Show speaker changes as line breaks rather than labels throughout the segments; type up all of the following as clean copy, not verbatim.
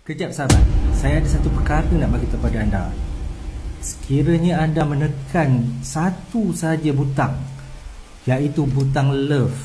Kejap sahabat, saya ada satu perkara nak bagi tahu pada anda. Sekiranya anda menekan satu sahaja butang, iaitu butang love,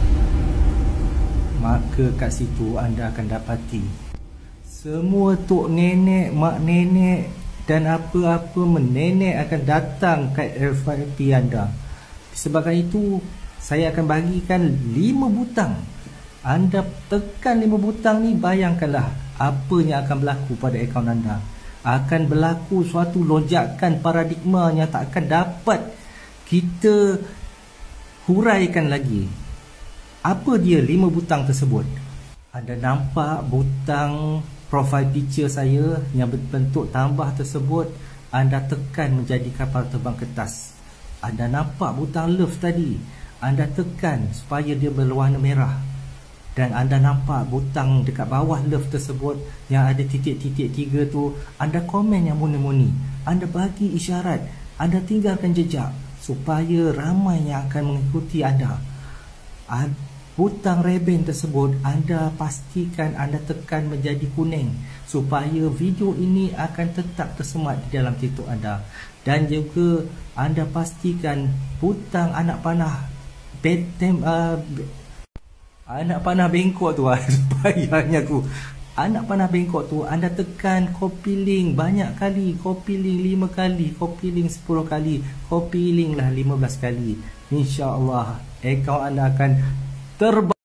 maka kat situ anda akan dapati semua tok nenek, mak nenek dan apa-apa menenek akan datang kat FYP anda. Disebabkan itu, saya akan bagikan 5 butang. Anda tekan 5 butang ni, bayangkanlah apa yang akan berlaku pada akaun anda. Akan berlaku suatu lonjakan paradigma yang tak akan dapat kita huraikan lagi. Apa dia 5 butang tersebut? Anda nampak butang profile picture saya yang berbentuk tambah tersebut, anda tekan menjadi kapal terbang kertas. Anda nampak butang love tadi, anda tekan supaya dia berwarna merah. Dan anda nampak butang dekat bawah love tersebut yang ada titik-titik 3 tu, anda komen yang muni-muni, anda bagi isyarat, anda tinggalkan jejak supaya ramai yang akan mengikuti anda. Butang reben tersebut anda pastikan anda tekan menjadi kuning supaya video ini akan tetap tersemat di dalam TikTok anda. Dan juga anda pastikan butang anak panah anak panah bengkok tu, payahnya aku. Anak panah bengkok tu anda tekan copy link banyak kali, copy link 5 kali, copy link 10 kali, copy link lah 15 kali. InsyaAllah akaun anda akan terbang.